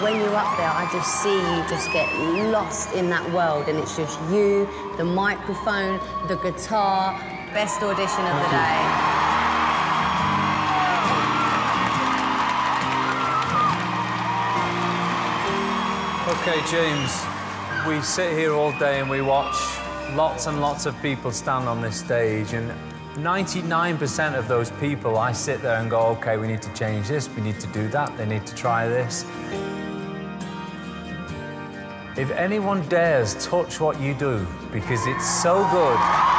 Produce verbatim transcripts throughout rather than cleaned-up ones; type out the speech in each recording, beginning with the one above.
when you're up there, I just see you just get lost in that world, and it's just you, the microphone, the guitar. Best audition of the day. OK, James, we sit here all day and we watch lots and lots of people stand on this stage, and ninety-nine percent of those people, I sit there and go, OK, we need to change this, we need to do that, they need to try this. If anyone dares touch what you do, because it's so good,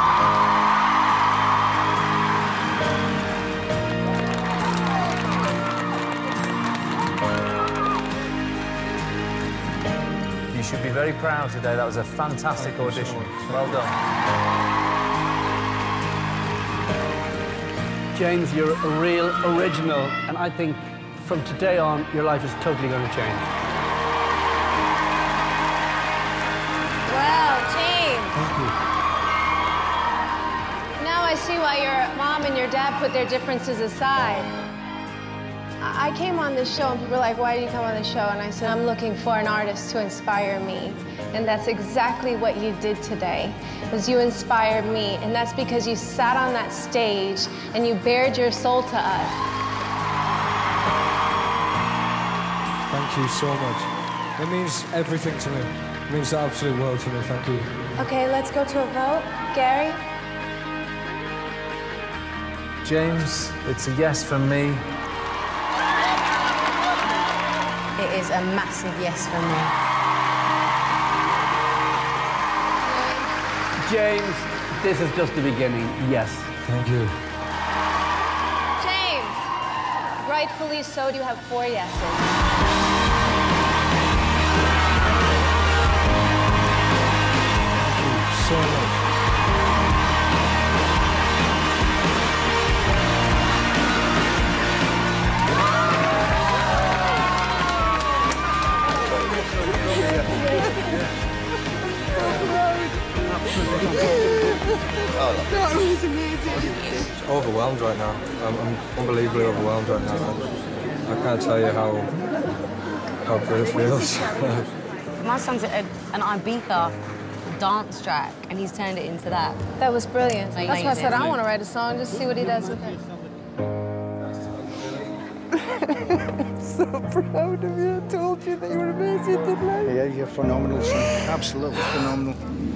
you should be very proud today. That was a fantastic audition. Well done. James, you're a real original, and I think from today on, your life is totally going to change. Well, James. Thank you. Now I see why your mom and your dad put their differences aside. I came on this show and people were like, why did you come on the show? And I said, I'm looking for an artist to inspire me. And that's exactly what you did today, was you inspired me. And that's because you sat on that stage and you bared your soul to us. Thank you so much. It means everything to me. It means the absolute world to me. Thank you. Okay, let's go to a vote. Gary? James, it's a yes from me. It is a massive yes for me. James, this is just the beginning. Yes. Thank you. James! Rightfully so, you have four yeses. So much. That was amazing. It's overwhelmed right now. I'm, I'm unbelievably overwhelmed right now. I can't tell you how how good it feels. My song's a, an Ibiza dance track, and he's turned it into that. That was brilliant. That's why I said I Amazing. want to write a song, just see what he does with it. I'm so proud of you. I told you that you were amazing, didn't I? Yeah, you're phenomenal, son. Absolutely phenomenal.